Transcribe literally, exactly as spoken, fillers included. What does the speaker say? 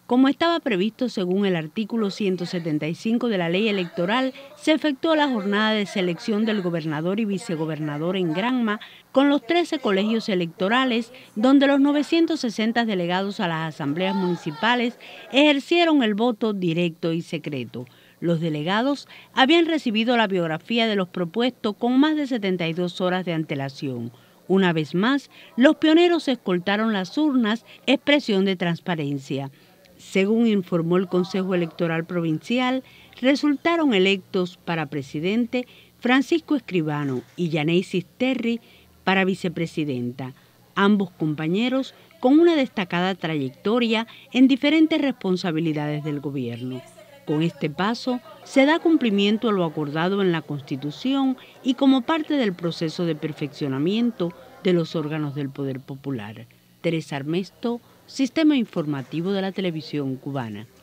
Como estaba previsto según el artículo ciento setenta y cinco de la ley electoral, se efectuó la jornada de selección del gobernador y vicegobernador en Granma con los trece colegios electorales, donde los novecientos sesenta delegados a las asambleas municipales ejercieron el voto directo y secreto. Los delegados habían recibido la biografía de los propuestos con más de setenta y dos horas de antelación. Una vez más, los pioneros escoltaron las urnas, expresión de transparencia. Según informó el Consejo Electoral Provincial, resultaron electos para presidente Francisco Escribano y Yaneisis Terry para vicepresidenta, ambos compañeros con una destacada trayectoria en diferentes responsabilidades del gobierno. Con este paso se da cumplimiento a lo acordado en la Constitución y como parte del proceso de perfeccionamiento de los órganos del Poder Popular. Teresa Armesto, Sistema Informativo de la Televisión Cubana.